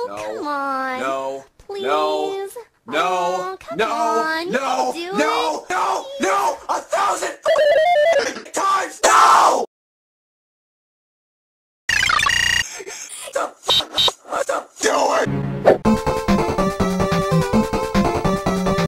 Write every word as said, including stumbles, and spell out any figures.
No. Come on. No. Please. No. No. Oh, come No. on. No. Do No. it. No. No. A thousand.